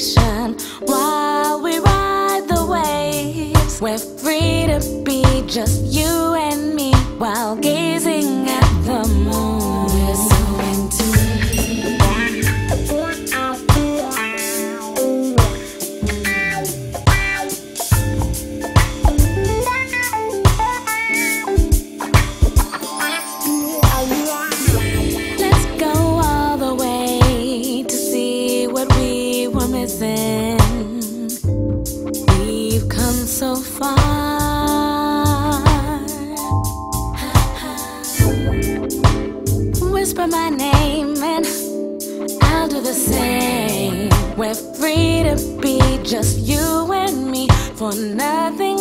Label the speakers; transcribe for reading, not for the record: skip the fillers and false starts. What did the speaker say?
Speaker 1: station while we ride the waves. We're free to be just you and me while gazing at the moon. We're so into let's go all the way to see what we were missing. We've come so far. Whisper my name and I'll do the same. We're free to be just you and me, for nothing